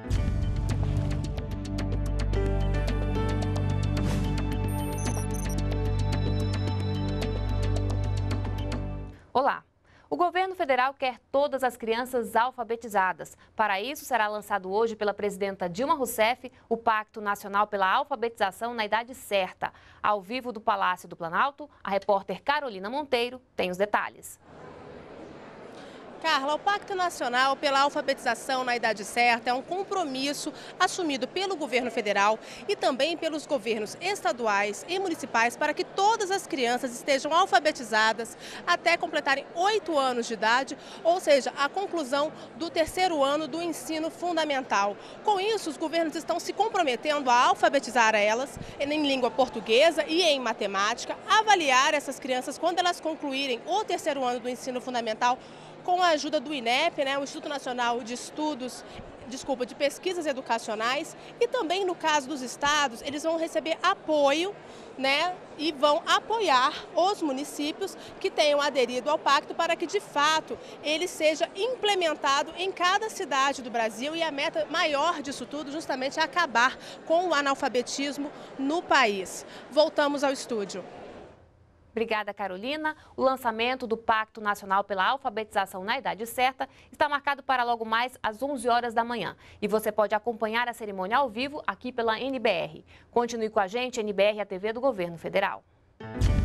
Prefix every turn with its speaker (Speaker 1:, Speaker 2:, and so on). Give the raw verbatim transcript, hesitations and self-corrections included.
Speaker 1: Olá! O governo federal quer todas as crianças alfabetizadas. Para isso, será lançado hoje pela presidenta Dilma Rousseff o Pacto Nacional pela Alfabetização na Idade Certa. Ao vivo do Palácio do Planalto, a repórter Carolina Monteiro tem os detalhes.
Speaker 2: Carla, o Pacto Nacional pela Alfabetização na Idade Certa é um compromisso assumido pelo governo federal e também pelos governos estaduais e municipais para que todas as crianças estejam alfabetizadas até completarem oito anos de idade, ou seja, a conclusão do terceiro ano do ensino fundamental. Com isso, os governos estão se comprometendo a alfabetizar elas em língua portuguesa e em matemática, avaliar essas crianças quando elas concluírem o terceiro ano do ensino fundamental, com a ajuda do INEP, né, o Instituto Nacional de Estudos, desculpa, de Pesquisas Educacionais, e também no caso dos estados, eles vão receber apoio, né, e vão apoiar os municípios que tenham aderido ao pacto para que, de fato, ele seja implementado em cada cidade do Brasil, e a meta maior disso tudo justamente é acabar com o analfabetismo no país. Voltamos ao estúdio.
Speaker 1: Obrigada, Carolina. O lançamento do Pacto Nacional pela Alfabetização na Idade Certa está marcado para logo mais às onze horas da manhã. E você pode acompanhar a cerimônia ao vivo aqui pela N B R. Continue com a gente, N B R, a T V do Governo Federal.